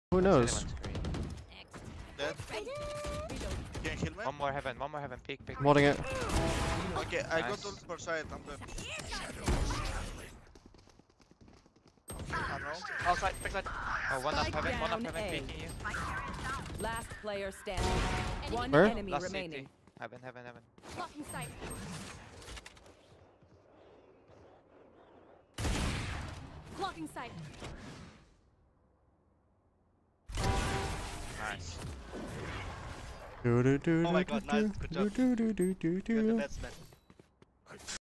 Who knows? Dead. Can you heal me? One more heaven. Peek. I'm holding it. Okay, I got Nice. ult for side. I'm dead. Outside, backside. Oh, one up heaven, peeking you. Last player standing. One Where? enemy Last remaining. CT. Heaven. Blocking sight. Blocking sight. Nice. Do do do Oh my do god, do nice, good job. do do do do You're the do. best man.